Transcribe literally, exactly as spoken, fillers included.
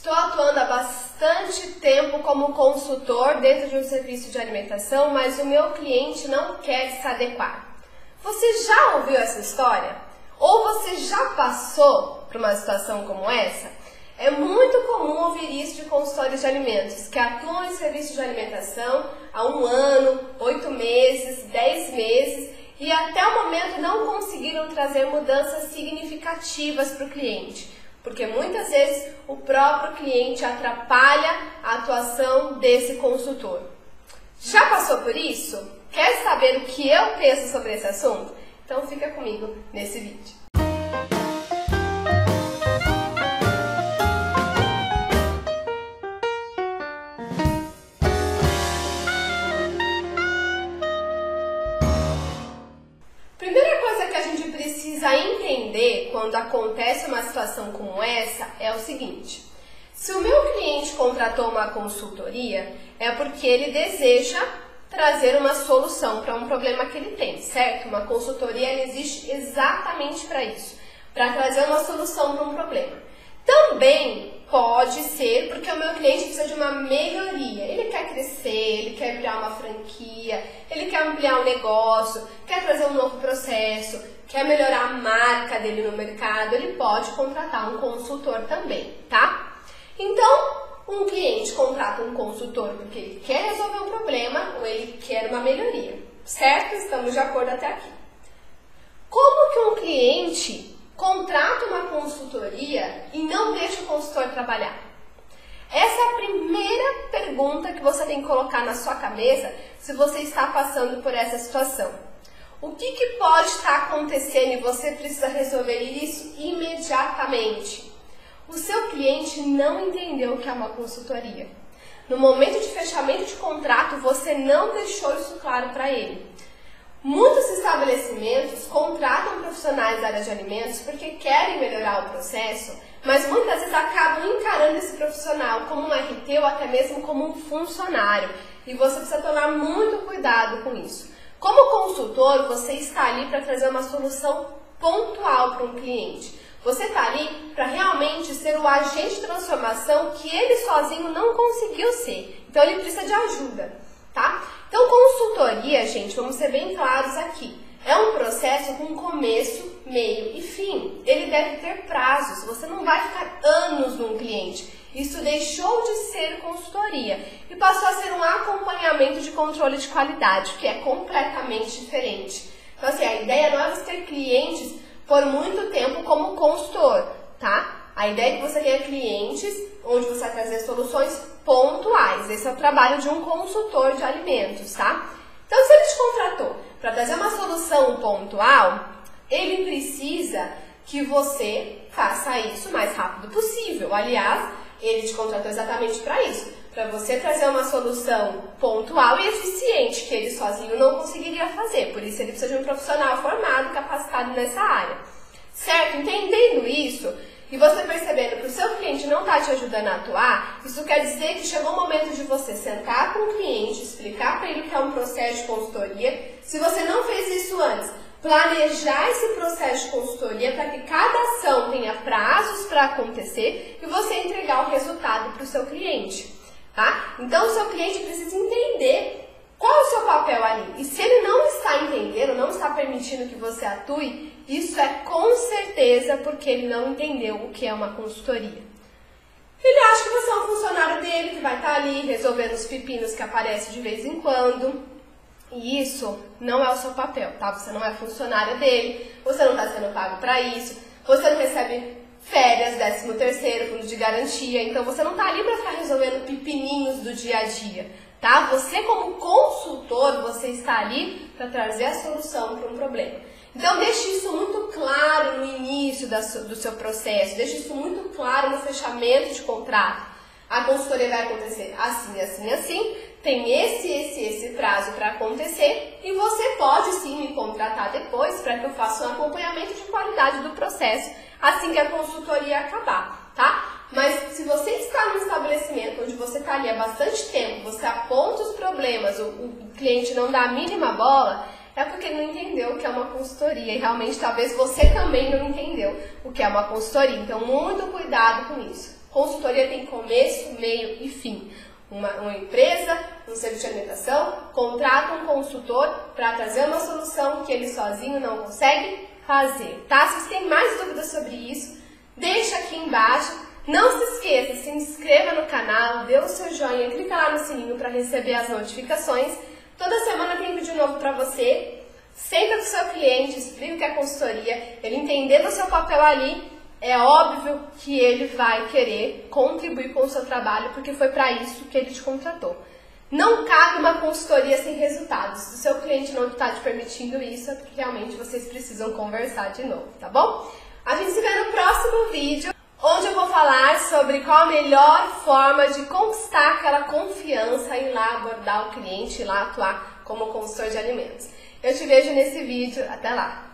Estou atuando há bastante tempo como consultor dentro de um serviço de alimentação, mas o meu cliente não quer se adequar. Você já ouviu essa história? Ou você já passou por uma situação como essa? É muito comum ouvir isso de consultores de alimentos, que atuam em serviço de alimentação há um ano, oito meses, dez meses e até o momento não conseguiram trazer mudanças significativas para o cliente, porque muitas vezes o próprio cliente atrapalha a atuação desse consultor. Já passou por isso? Quer saber o que eu penso sobre esse assunto? Então fica comigo nesse vídeo. Primeira coisa que a gente precisa entender quando acontece uma situação como essa é o seguinte: se o meu cliente contratou uma consultoria, é porque ele deseja trazer uma solução para um problema que ele tem, certo? Uma consultoria ela existe exatamente para isso, para trazer uma solução para um problema. Também pode ser porque o meu cliente precisa de uma melhoria. Ele quer crescer, ele quer criar uma franquia, ele quer ampliar um negócio, quer trazer um novo processo, quer melhorar a marca dele no mercado. Ele pode contratar um consultor também, tá? Então, um cliente contrata um consultor porque ele quer resolver um problema ou ele quer uma melhoria, certo? Estamos de acordo até aqui. Como que um cliente contrata uma consultoria e não deixa o consultor trabalhar? Essa é a primeira pergunta que você tem que colocar na sua cabeça se você está passando por essa situação. O que, que pode estar acontecendo e você precisa resolver isso imediatamente? O seu cliente não entendeu o que é uma consultoria. No momento de fechamento de contrato, você não deixou isso claro para ele. Muitos estabelecimentos contratam profissionais da área de alimentos porque querem melhorar o processo, mas muitas vezes acabam encarando esse profissional como um R T ou até mesmo como um funcionário. E você precisa tomar muito cuidado com isso. Como consultor, você está ali para trazer uma solução pontual para um cliente. Você está ali para realmente ser o agente de transformação que ele sozinho não conseguiu ser. Então ele precisa de ajuda, tá? Então consultoria, gente, vamos ser bem claros aqui, é um processo com começo, meio e fim. Ele deve ter prazos, você não vai ficar anos num cliente. Isso deixou de ser consultoria e passou a ser um acompanhamento de controle de qualidade, que é completamente diferente. Então assim, a ideia não é você ter clientes por muito tempo como consultor, tá? A ideia é que você tenha clientes onde você vai trazer soluções pontuais. Esse é o trabalho de um consultor de alimentos, tá? Então, se ele te contratou para trazer uma solução pontual, ele precisa que você faça isso o mais rápido possível. Aliás, ele te contratou exatamente para isso, para você trazer uma solução pontual e eficiente, que ele sozinho não conseguiria fazer. Por isso, ele precisa de um profissional formado, capacitado nessa área. Certo? Entendendo isso, e você percebendo que o seu cliente não está te ajudando a atuar, isso quer dizer que chegou o momento de você sentar com o cliente, explicar para ele o que é um processo de consultoria. Se você não fez isso antes, planejar esse processo de consultoria para que cada ação tenha prazos para acontecer e você entregar o resultado para o seu cliente, tá? Então, o seu cliente precisa entender qual é o seu papel ali. E se ele não está entendendo, não está permitindo que você atue, isso é com certeza porque ele não entendeu o que é uma consultoria. Ele acha que você é um funcionário dele, que vai estar ali resolvendo os pepinos que aparecem de vez em quando. E isso não é o seu papel, tá? Você não é funcionário dele, você não está sendo pago para isso, você não recebe férias, décimo terceiro, fundo de garantia, então você não está ali para ficar resolvendo pepininhos do dia a dia, tá? Você como consultor, você está ali para trazer a solução para um problema. Então deixe isso muito claro no início da, do seu processo, deixe isso muito claro no fechamento de contrato. A consultoria vai acontecer assim, assim, assim, tem esse, esse, esse prazo para acontecer e você pode sim me contratar depois para que eu faça um acompanhamento de qualidade do processo assim que a consultoria acabar, tá? Mas se você está num estabelecimento onde você está ali há bastante tempo, você aponta os problemas, o, o cliente não dá a mínima bola, é porque ele não entendeu o que é uma consultoria e realmente talvez você também não entendeu o que é uma consultoria. Então, muito cuidado com isso. Consultoria tem começo, meio e fim. Uma, uma empresa, um serviço de alimentação, contrata um consultor para trazer uma solução que ele sozinho não consegue fazer, tá? Se você tem mais dúvidas sobre isso, deixa aqui embaixo. Não se esqueça, se inscreva no canal, dê o seu joinha, clica lá no sininho para receber as notificações. Toda semana tem vídeo novo para você. Senta com o seu cliente, explica o que é consultoria, ele entendendo o seu papel ali, é óbvio que ele vai querer contribuir com o seu trabalho, porque foi para isso que ele te contratou. Não cabe uma consultoria sem resultados. Se o seu cliente não está te permitindo isso, é porque realmente vocês precisam conversar de novo, tá bom? A gente se vê no próximo vídeo, onde eu vou falar sobre qual a melhor forma de conquistar aquela confiança e ir lá abordar o cliente, ir lá atuar como consultor de alimentos. Eu te vejo nesse vídeo. Até lá!